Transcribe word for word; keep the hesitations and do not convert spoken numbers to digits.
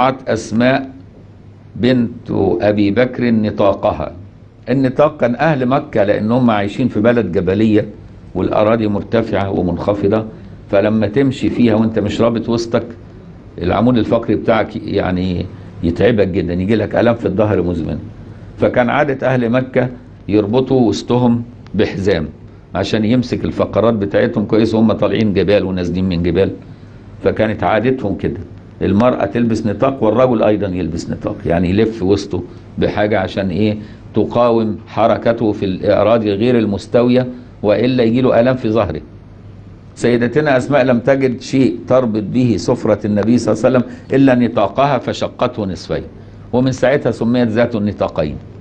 قطعت أسماء بنت أبي بكر نطاقها. النطاق كان أهل مكة لأنهم عايشين في بلد جبلية والأراضي مرتفعة ومنخفضة، فلما تمشي فيها وانت مش رابط وسطك العمود الفقري بتاعك يعني يتعبك جدا، يجي لك آلام في الظهر مزمن. فكان عادة أهل مكة يربطوا وسطهم بحزام عشان يمسك الفقرات بتاعتهم كويس وهم طالعين جبال ونازلين من جبال. فكانت عادتهم كده، المرأة تلبس نطاق والرجل أيضا يلبس نطاق، يعني يلف وسطه بحاجة عشان إيه؟ تقاوم حركته في الأراضي غير المستوية، وإلا يجيله آلام في ظهره. سيدتنا أسماء لم تجد شيء تربط به سفرة النبي صلى الله عليه وسلم إلا نطاقها فشقته نصفين، ومن ساعتها سميت ذات النطاقين.